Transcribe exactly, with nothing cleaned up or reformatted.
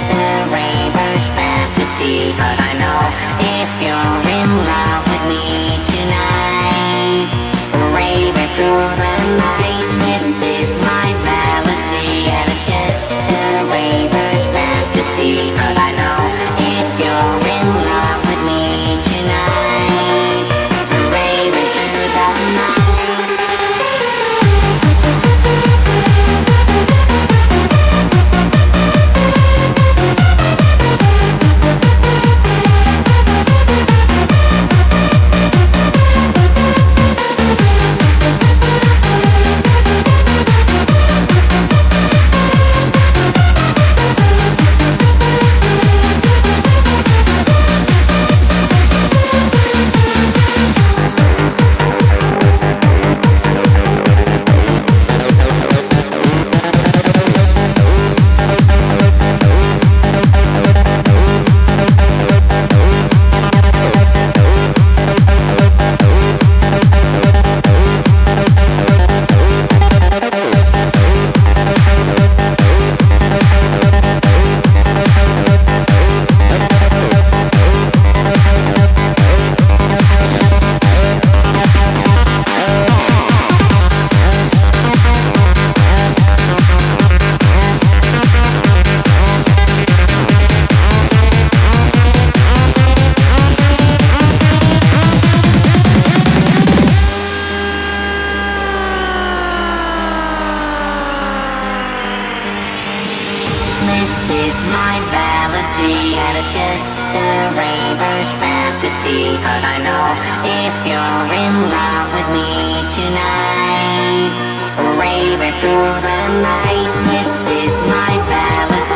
a raver's fantasy. Cause I know if you're in love with me tonight, raving through the night, this is my melody, and it's just a raver's fantasy. Cause I know if you're in love with me tonight, raving through the night. This is my melody, and it's just a raver's fantasy. Cause I know if you're in love with me tonight, raving through the night, this is my melody.